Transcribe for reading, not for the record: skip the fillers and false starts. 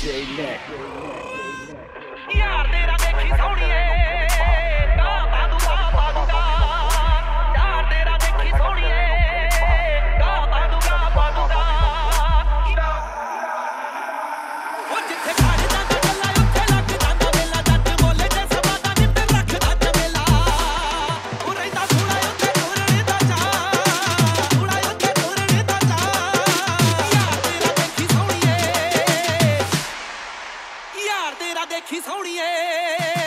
यार तेरा देखी सोनिए गा बादूगा बादूगा यार तेरा देखी सोनिए गा बादूगा बादूगा ओ जिथे खड़ जांदा गल्ला उत्थे लग जांदा वेला जट बोले जे समादा जिथे रखदा चमेला ओ रहिंदा थोड़ा उत्थे टुरने दा चा थोड़ा उत्थे टुरने दा चा यार तेरा देखी सोनिए